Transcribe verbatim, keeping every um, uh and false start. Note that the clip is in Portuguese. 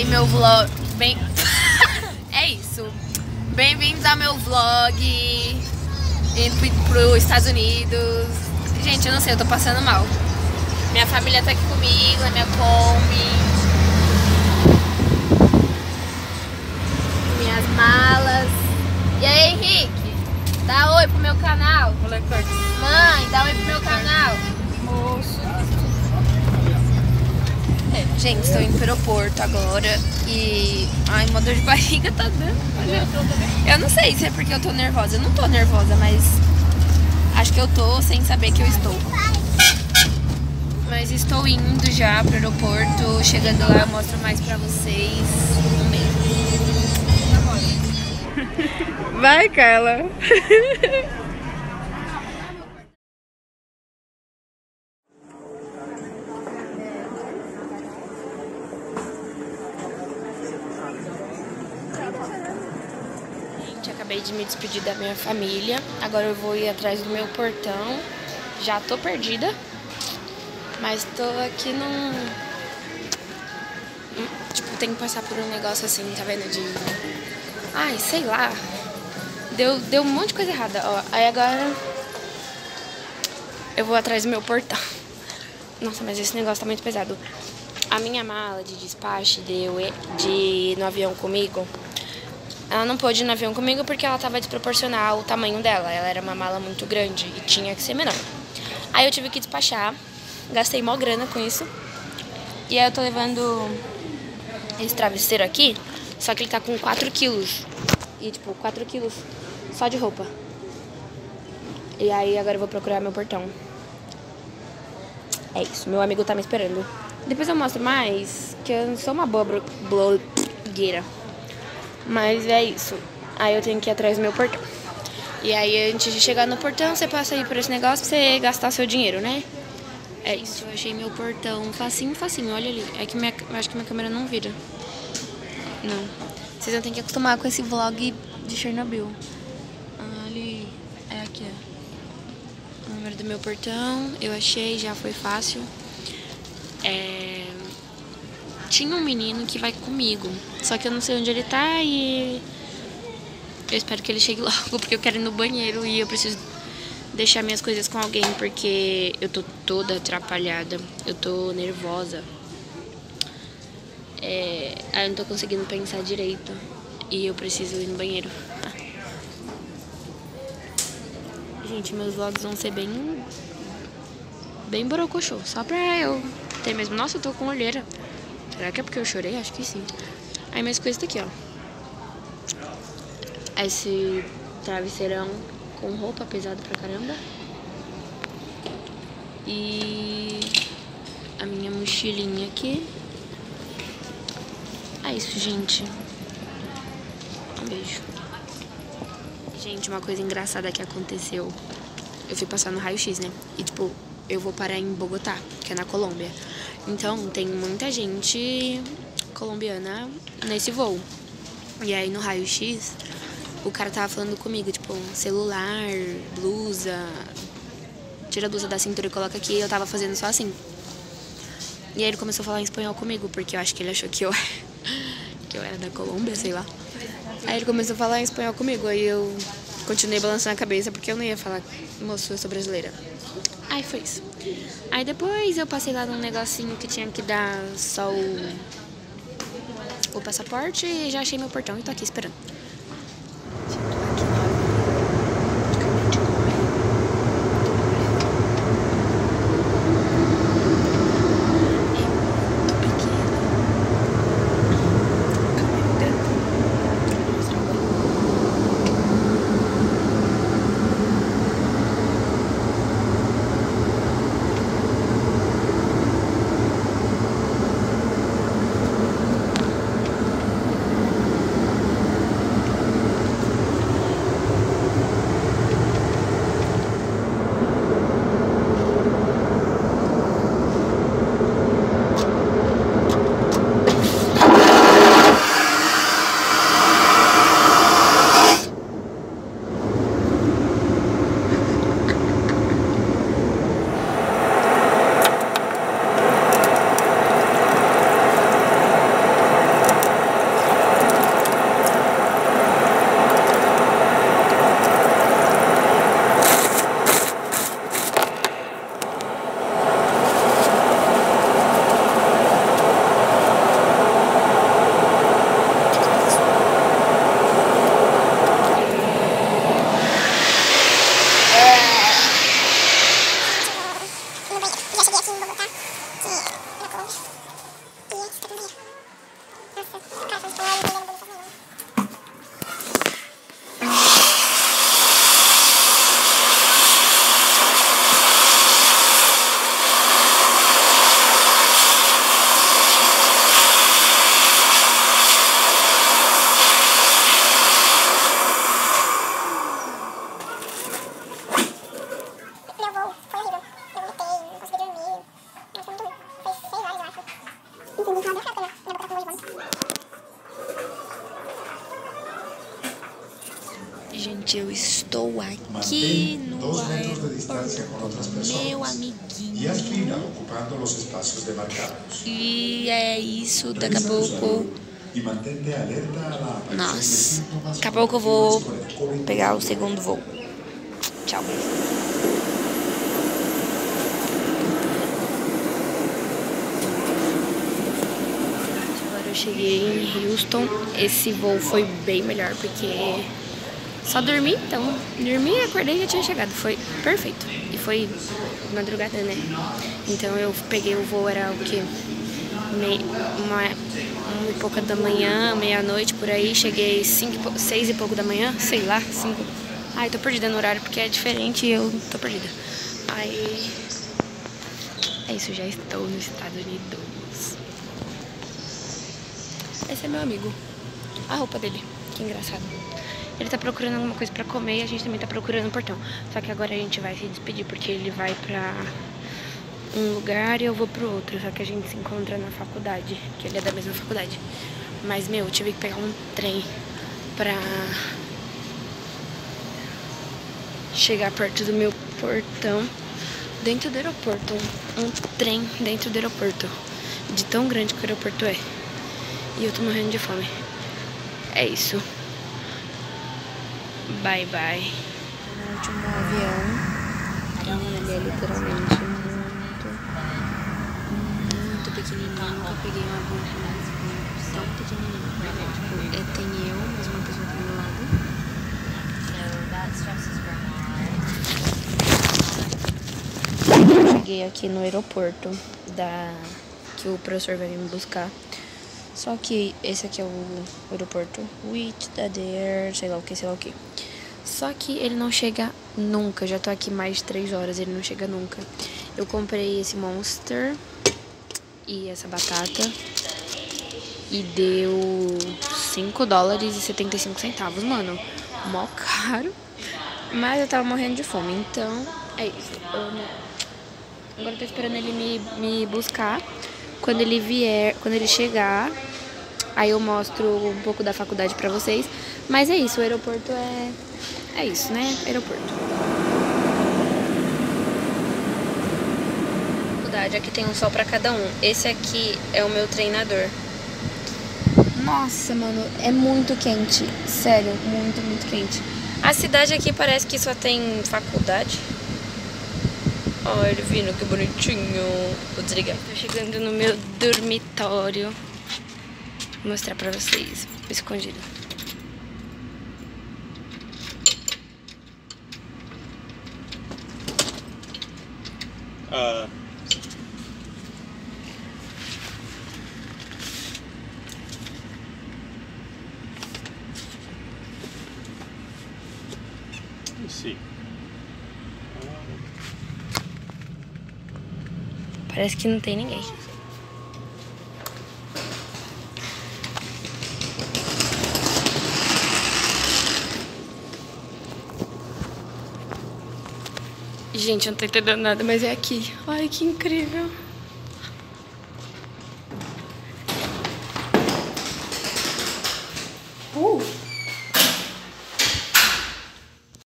meu vlog. Bem... é isso. Bem-vindos ao meu vlog. Indo pro Estados Unidos. Gente, eu não sei, eu tô passando mal. Minha família tá aqui comigo, na minha Kombi. Minhas malas. E aí, Henrique? Dá oi pro meu canal. Mãe, dá oi pro meu canal. Moço. É, gente, estou indo pro aeroporto agora e... Ai, uma dor de barriga tá dando. Eu não sei se é porque eu tô nervosa. Eu não tô nervosa, mas acho que eu tô sem saber que eu estou. Mas estou indo já pro aeroporto. Chegando lá eu mostro mais pra vocês. Um beijo. Vai, Carla. Acabei de me despedir da minha família. Agora eu vou ir atrás do meu portão. Já tô perdida, mas tô aqui num... Tipo, tem que passar por um negócio assim, tá vendo? De... Ai, sei lá. Deu, deu um monte de coisa errada, ó. Aí agora eu vou atrás do meu portão. Nossa, mas esse negócio tá muito pesado. A minha mala de despacho de, de ir no avião comigo, ela não pôde ir no avião comigo porque ela tava desproporcional ao tamanho dela. Ela era uma mala muito grande e tinha que ser menor. Aí eu tive que despachar. Gastei mó grana com isso. E aí eu tô levando esse travesseiro aqui, só que ele tá com quatro quilos. E tipo, quatro quilos só de roupa. E aí agora eu vou procurar meu portão. É isso, meu amigo tá me esperando. Depois eu mostro mais, que eu não sou uma boa blogueira. Mas é isso. Aí eu tenho que ir atrás do meu portão. E aí antes de chegar no portão, você passa aí por esse negócio pra você gastar seu dinheiro, né? É isso. Eu achei meu portão facinho, facinho. Olha ali. É que minha, eu acho que minha câmera não vira. Não. Vocês vão ter que acostumar com esse vlog de Chernobyl. Ali. É aqui, ó. O número do meu portão. Eu achei, já foi fácil. É... Tinha um menino que vai comigo, só que eu não sei onde ele tá e eu espero que ele chegue logo, porque eu quero ir no banheiro e eu preciso deixar minhas coisas com alguém, porque eu tô toda atrapalhada, eu tô nervosa. É, aí eu não tô conseguindo pensar direito e eu preciso ir no banheiro. Ah. Gente, meus vlogs vão ser bem, bem borocochô, só pra eu ter mesmo. Nossa, eu tô com olheira. Será que é porque eu chorei? Acho que sim. Aí minhas coisas tá aqui, ó. Esse travesseirão com roupa pesada pra caramba. E a minha mochilinha aqui. É isso, gente. Um beijo. Gente, uma coisa engraçada que aconteceu. Eu fui passar no raio-x, né? E tipo, eu vou parar em Bogotá, que é na Colômbia. Então, tem muita gente colombiana nesse voo. E aí, no raio-x, o cara tava falando comigo, tipo, celular, blusa, tira a blusa da cintura e coloca aqui. E eu tava fazendo só assim. E aí, ele começou a falar em espanhol comigo, porque eu acho que ele achou que eu, que eu era da Colômbia, sei lá. Aí, ele começou a falar em espanhol comigo. Aí, eu continuei balançando a cabeça, porque eu não ia falar, moço, eu sou brasileira. Aí foi isso. Aí depois eu passei lá num negocinho que tinha que dar só o, o passaporte e já achei meu portão e tô aqui esperando. Gente, eu estou aqui no aeroporto, meu amiguinho. E é isso, daqui a pouco... Nossa, daqui a pouco eu vou pegar o segundo voo. Tchau. Agora eu cheguei em Houston. Esse voo foi bem melhor porque só dormi, então dormi, acordei e já tinha chegado. Foi perfeito. E foi madrugada, né? Então eu peguei o voo, era o que? Me... Uma... uma e pouca da manhã, meia-noite, por aí. Cheguei cinco, seis e pouco da manhã, sei lá, cinco. Ai, tô perdida no horário porque é diferente e eu tô perdida. Aí... É isso, já estou nos Estados Unidos. Esse é meu amigo. A roupa dele, que engraçado. Ele tá procurando alguma coisa pra comer e a gente também tá procurando um portão. Só que agora a gente vai se despedir porque ele vai pra um lugar e eu vou pro outro. Só que a gente se encontra na faculdade, que ele é da mesma faculdade. Mas, meu, eu tive que pegar um trem pra chegar perto do meu portão. Dentro do aeroporto. Um, um trem dentro do aeroporto. De tão grande que o aeroporto é. E eu tô morrendo de fome. É isso. Bye, bye. No último avião. Ele é literalmente muito, muito pequenininho. Eu peguei uma bolsa tão pequenininha. Tipo, é, tem eu, mas uma pessoa aqui do meu lado. Cheguei aqui no aeroporto da... que o professor vai vir me buscar. Só que esse aqui é o aeroporto With the Air, sei lá o que, sei lá o que. Só que ele não chega nunca. Já tô aqui mais de três horas, ele não chega nunca. Eu comprei esse Monster e essa batata e deu cinco dólares e setenta e cinco centavos, mano. Mó caro. Mas eu tava morrendo de fome, então é isso. Eu não... Agora eu tô esperando ele me, me buscar. Quando ele vier, quando ele chegar, aí eu mostro um pouco da faculdade pra vocês. Mas é isso, o aeroporto é... É isso, né? Aeroporto. Faculdade, aqui tem um sol pra cada um. Esse aqui é o meu treinador. Nossa, mano, é muito quente. Sério, muito, muito quente. A cidade aqui parece que só tem faculdade. Olha ele vindo, que bonitinho. Vou desligar. Tô chegando no meu dormitório. Vou mostrar pra vocês. Escondido. Uh... Let's see. Parece que não tem ninguém. Gente, eu não tô entendendo nada, mas é aqui. Ai, que incrível.